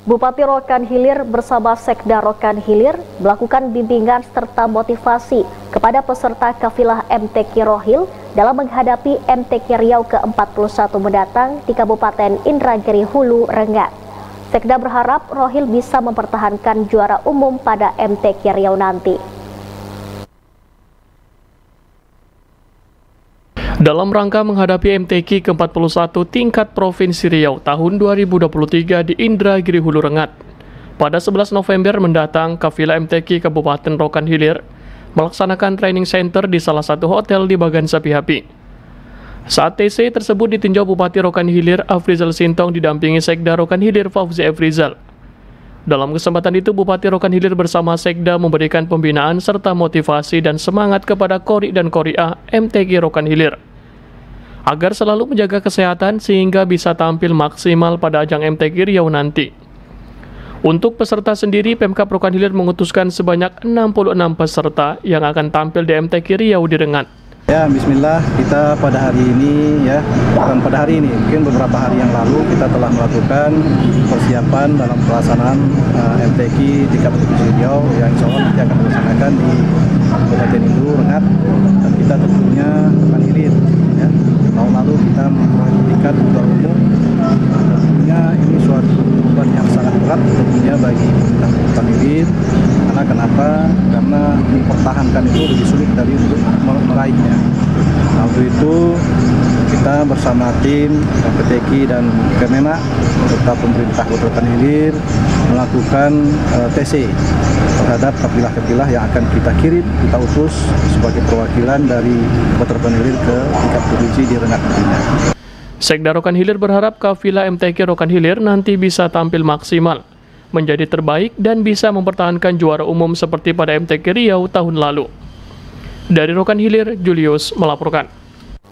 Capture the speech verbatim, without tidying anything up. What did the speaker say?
Bupati Rokan Hilir bersama Sekda Rokan Hilir melakukan bimbingan serta motivasi kepada peserta kafilah M T Q Rohil dalam menghadapi M T Q Riau ke empat puluh satu mendatang di Kabupaten Indragiri Hulu Rengat. Sekda berharap Rohil bisa mempertahankan juara umum pada M T Q Riau nanti. Dalam rangka menghadapi M T Q ke empat puluh satu tingkat Provinsi Riau tahun dua ribu dua puluh tiga di Indragiri Hulu Rengat, pada sebelas November mendatang, kafilah M T Q Kabupaten Rokan Hilir melaksanakan training center di salah satu hotel di Bagan Sapi Hapi. Saat T C tersebut ditinjau Bupati Rokan Hilir Afrizal Sintong didampingi Sekda Rokan Hilir Fauzi Afrizal. Dalam kesempatan itu, Bupati Rokan Hilir bersama Sekda memberikan pembinaan serta motivasi dan semangat kepada Kori dan Koriah M T Q Rokan Hilir agar selalu menjaga kesehatan sehingga bisa tampil maksimal pada ajang M T Q Riau nanti. Untuk peserta sendiri, Pemkab Rokan Hilir mengutuskan sebanyak enam puluh enam peserta yang akan tampil di M T Q Riau di Rengat. Ya, bismillah, kita pada hari ini ya, bukan pada hari ini, mungkin beberapa hari yang lalu kita telah melakukan persiapan dalam pelaksanaan uh, M T Q di Kabupaten Riau yang insya Allah nanti akan dilaksanakan di Kabupaten Hulu Rengat, dan kita tentunya Rokan Hilir ya. Tahun lalu kita memberikan juara umum, tentunya ini suatu beban yang sangat berat tentunya bagi pemerintah Rokan Hilir. Karena kenapa? Karena mempertahankan itu lebih sulit dari untuk meraihnya. Nah, untuk itu kita bersama tim M T Q dan Kemenak serta pemerintah Kota Rokan Hilir melakukan uh, T C terhadap kafilah-kafilah yang akan kita kirim, kita utus sebagai perwakilan dari Kota Rokan Hilir ke tingkat provinsi di Rengat nantinya. Sekda Rokan Hilir berharap kafilah M T Q Rokan Hilir nanti bisa tampil maksimal, menjadi terbaik dan bisa mempertahankan juara umum seperti pada M T Q Riau tahun lalu. Dari Rokan Hilir, Julius melaporkan.